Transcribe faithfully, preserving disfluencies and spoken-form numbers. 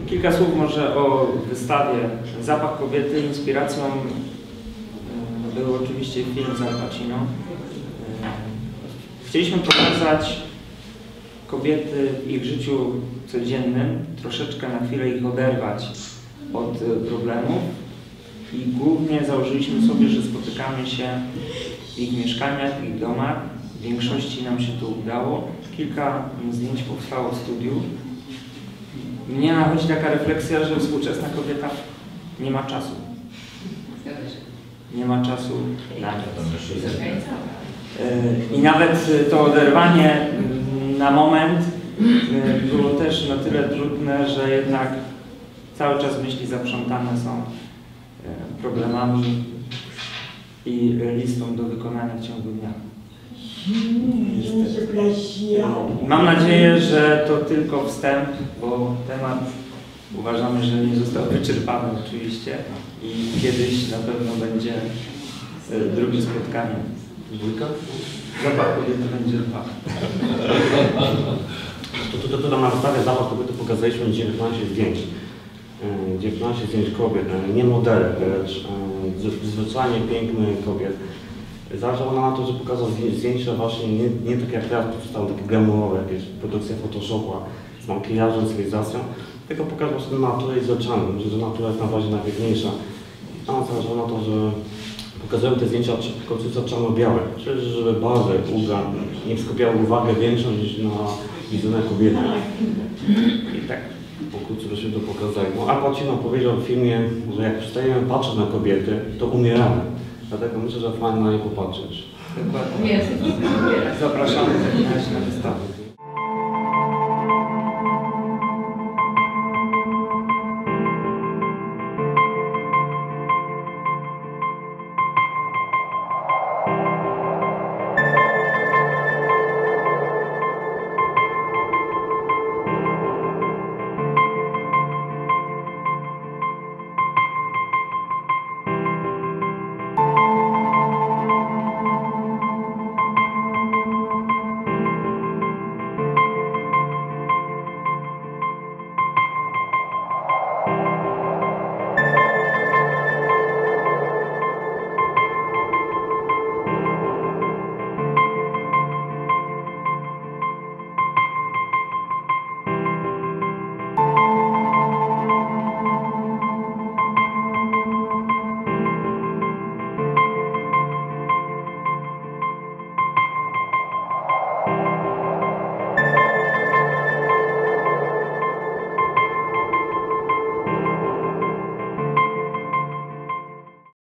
Kilka słów może o wystawie Zapach kobiety. Inspiracją był oczywiście film z Al Pacino. Chcieliśmy pokazać kobiety w ich życiu codziennym, troszeczkę na chwilę ich oderwać od problemów i głównie założyliśmy sobie, że spotykamy się w ich mieszkaniach, w ich domach. W większości nam się to udało. Kilka zdjęć powstało w studiu. Mnie nachodzi taka refleksja, że współczesna kobieta nie ma czasu. Nie ma czasu na nic. I nawet to oderwanie na moment było też na tyle trudne, że jednak cały czas myśli zaprzątane są problemami i listą do wykonania w ciągu dnia. Mam nadzieję, że to tylko wstęp, bo temat uważamy, że nie został wyczerpany oczywiście i kiedyś na pewno będzie drugie spotkanie. Dwójka? Zapach kobiety będzie dwa. To, to, to, to na wystawie Zapach kobiety pokazaliśmy dziewiętnaście zdjęć. dziewiętnaście zdjęć kobiet, nie modele, lecz zwyczajnie pięknych kobiet. Zależało nam na to, że pokazał zdjęcia właśnie nie, nie tak jak teraz powstały, takie glamurowe, jakieś produkcja Photoshopa z makijażem, stylizacją, tylko pokazał sobie naturę i z oczami. Myślę, że natura jest najbardziej najpiękniejsza. A nam zależało na to, że pokazujemy te zdjęcia końcówce czarno-białe, czyli żeby barwy ubrań nie skupiały uwagę większą niż na wizerunek kobiety. I tak pokrótce byśmy to pokazali. No, Al Pacino powiedział w filmie, że jak przestajemy patrzeć na kobiety, to umieramy. Dlatego myślę, że fajnie na nie popatrzeć. Dokładnie. Zapraszamy na wystawę.